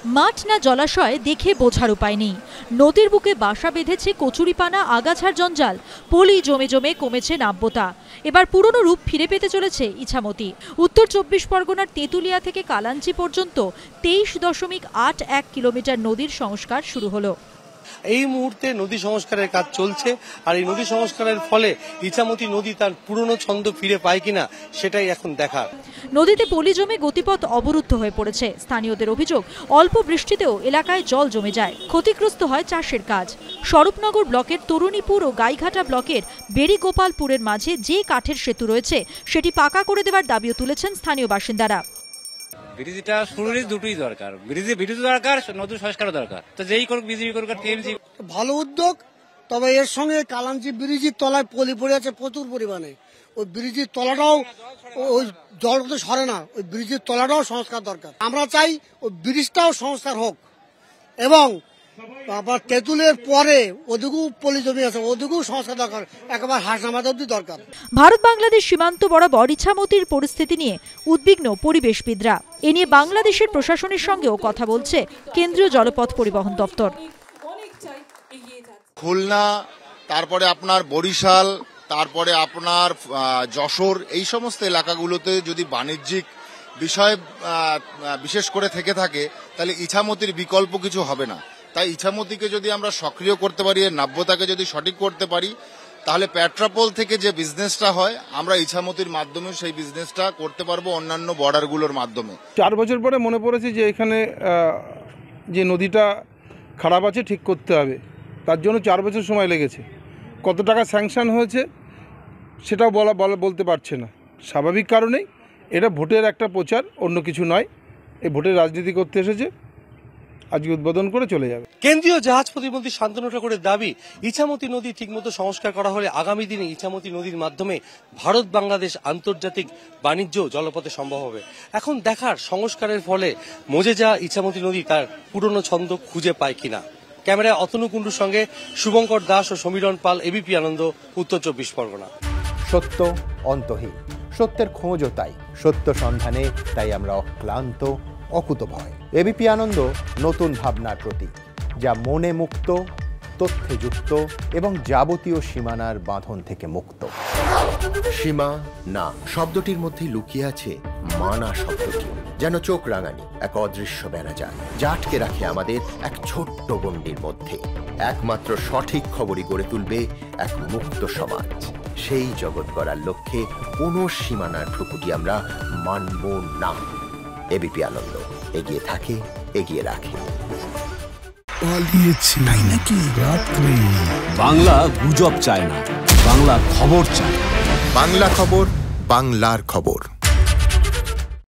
মাঠ না জলাশয় দেখে বোঝার উপায় নেই। নদীর বুকে বাসা বেঁধেছে কচুরিপানা, আগাছার জঞ্জাল, পলি জমে জমে কমেছে নাব্যতা। এবার পুরনো রূপ ফিরে পেতে চলেছে ইছামতি। উত্তর ২৪ পরগনার তেঁতুলিয়া থেকে কালাঞ্চি পর্যন্ত ২৩.৮১ কিলোমিটার নদীর সংস্কার শুরু হলো। এই মুহূর্তে নদী সংস্কারের কাজ চলছে, আর এই নদী সংস্কারের ফলে ইছামতি নদী তার পুরনো ছন্দ ফিরে পায় কিনা সেটাই এখন দেখার। নদীতে পলি জমে গতিপথ অবরুদ্ধ হয়ে পড়েছে। স্থানীয়দের অভিযোগ, অল্প বৃষ্টিতেও এলাকায় জল জমে যায়, ক্ষতিগ্রস্ত হয় চাষের কাজ। স্বরূপনগর ব্লকের তরুণীপুর ও গাইঘাটা ব্লকের বেড়িগোপালপুরের মাঝে যে কাঠের সেতু রয়েছে সেটি পাকা করে দেওয়ার দাবিও তুলেছেন স্থানীয় বাসিন্দারা। ব্রিজটা শুরুরই দুটোই দরকার, ব্রিজ দরকার, নদী সংস্কার দরকার। তো যেই করুক, বিজেপি করুক আর টিএমসি, ভালো উদ্যোগ। তবে এর সঙ্গে কালাঞ্চি ব্রিজের তলায় পলি পড়ে আছে প্রচুর পরিমাণে। ওই ব্রিজের তলাটাও ওই জল তো সরে না, ওই ব্রিজের তলাটাও সংস্কার দরকার। আমরা চাই ওই ব্রিজটাও সংস্কার হোক, এবং আবার তেঁতুলের পরে ওদিকেও পলি জমি আছে, ওদিকেও সংস্কার দরকার, একেবারে হাসনামাদ অব্দি দরকার। ভারত বাংলাদেশ সীমান্ত বরাবর ইছামতির পরিস্থিতি নিয়ে উদ্বিগ্ন পরিবেশবিদরা। এ নিয়ে বাংলাদেশের প্রশাসনের সঙ্গেও কথা বলছে কেন্দ্রীয় জলপথ পরিবহন দপ্তর। খুলনা, তারপরে আপনার বরিশাল, তারপরে আপনার যশোর, এই সমস্ত এলাকাগুলোতে যদি বাণিজ্যিক বিষয় বিশেষ করে থেকে থাকে, তাহলে ইছামতির বিকল্প কিছু হবে না। তাই ইছামতিকে যদি আমরা সক্রিয় করতে পারি, এর নাব্যতাকে যদি সঠিক করতে পারি, তাহলে পেট্রাপোল থেকে যে বিজনেসটা হয় আমরা ইছামতির মাধ্যমে সেই বিজনেসটা করতে পারবো অন্যান্য বর্ডারগুলোর মাধ্যমে। 4 বছর পরে মনে পড়েছে যে এখানে যে নদীটা খারাপ আছে, ঠিক করতে হবে। তার জন্য 4 বছর সময় লেগেছে। কত টাকা স্যাংশন হয়েছে সেটাও বলতে পারছে না। স্বাভাবিক কারণেই এটা ভোটের একটা প্রচার, অন্য কিছু নয়। এই ভোটের রাজনীতি করতে এসেছে, আজকে উদ্বোধন করে চলে যাবে। কেন্দ্রীয় জাহাজ প্রতিমন্ত্রী শান্তনু ঠাকুরের দাবি, ইছামতি নদী ঠিকমতো সংস্কার করা হলে আগামী দিনে ইছামতি নদীর মাধ্যমে ভারত বাংলাদেশ আন্তর্জাতিক বাণিজ্য জলপথে সম্ভব হবে। এখন দেখার সংস্কারের ফলে মজে যাওয়া ইছামতি নদী তার পুরনো ছন্দ খুঁজে পায় কিনা। ক্যামেরায় অতনু কুণ্ডুর সঙ্গে শুভঙ্কর দাস ও সমীরণ পাল, এবিপি আনন্দ, উত্তর 24 পরগনা। সত্য অন্তহীন, সত্যের খোঁজও তাই, সত্য সন্ধানে তাই আমরা অক্লান্ত, অকুতভয়। এবিপি আনন্দ নতুন ভাবনার প্রতীক, যা মনে মুক্ত, তথ্যে যুক্ত এবং যাবতীয় সীমানার বাঁধন থেকে মুক্ত। সীমা না শব্দটির মধ্যে লুকিয়ে আছে মানা শব্দটি, যেন চোখ রাঙানি এক অদৃশ্য বেড়াজাল, যা আটকে রাখে আমাদের এক ছোট্ট গণ্ডির মধ্যে। একমাত্র সঠিক খবরই গড়ে তুলবে এক মুক্ত সমাজ। সেই জগৎ গড়ার লক্ষ্যে কোনো সীমানার ঠুকুটি আমরা মানব না। এবিপি আনন্দ এগিয়ে থাকে, এগিয়ে রাখে। বাংলা গুজব চায় না, বাংলা খবর চায়। বাংলা খবর, বাংলার খবর।